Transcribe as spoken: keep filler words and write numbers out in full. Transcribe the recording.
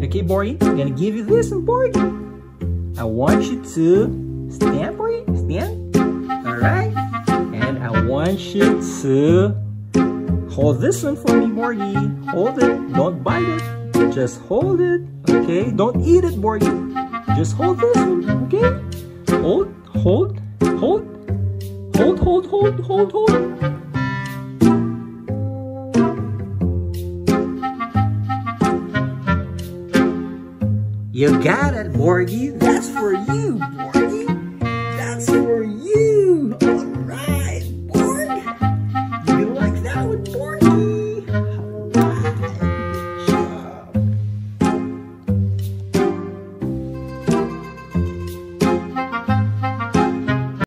Okay, Borgy, I'm gonna give you this one, Borgy. I want you to stand, Borgy, stand. Alright? And I want you to hold this one for me, Borgy. Hold it, don't bite it. Just hold it, okay? Don't eat it, Borgy. Just hold this one, okay? Hold, hold, hold, hold, hold, hold, hold, hold. You got it, Borgy. That's for you, Borgy.